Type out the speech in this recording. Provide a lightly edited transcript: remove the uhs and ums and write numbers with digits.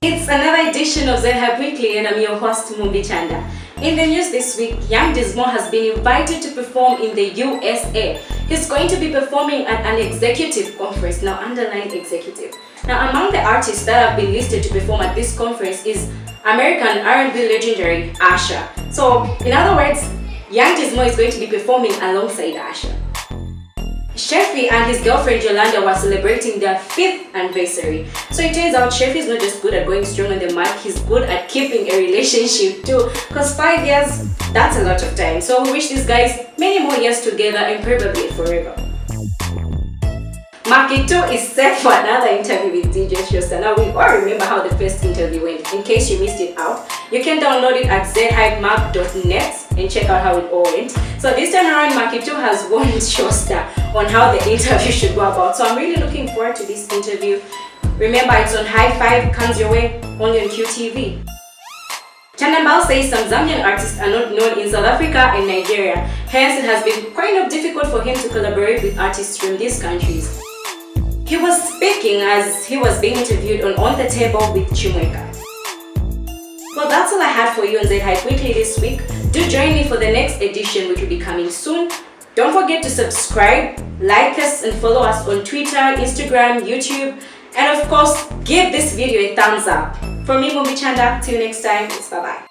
It's another edition of ZHype Weekly and I'm your host Mumbi Chanda. In the news this week, Young Dismo has been invited to perform in the USA. He's going to be performing at an executive conference, now underline executive. Now among the artists that have been listed to perform at this conference is American R&B legendary Usher. So in other words, Young Dismo is going to be performing alongside Usher. Shefi and his girlfriend Yolanda were celebrating their 5th anniversary. So it turns out Shefi is not just good at going strong on the mic, he's good at keeping a relationship too. Because 5 years, that's a lot of time. So we wish these guys many more years together and probably forever. Mackay2 is set for another interview with DJ Shosta. Now we all remember how the first interview went. In case you missed it out, you can download it at zhypemap.net and check out how it all went. So this time around, Mackay2 has warned Shosta on how the interview should go about. So I'm really looking forward to this interview. Remember, it's on Hi5, comes your way, only on QTV. Chanambao says some Zambian artists are not known in South Africa and Nigeria. Hence, it has been kind of difficult for him to collaborate with artists from these countries. He was speaking as he was being interviewed on The Table with Chimweka. Well, that's all I had for you on ZHype Weekly this week. Do join me for the next edition, which will be coming soon. Don't forget to subscribe, like us and follow us on Twitter, Instagram, YouTube, and of course, give this video a thumbs up. From me, Mumbi Chanda, till next time, it's bye-bye.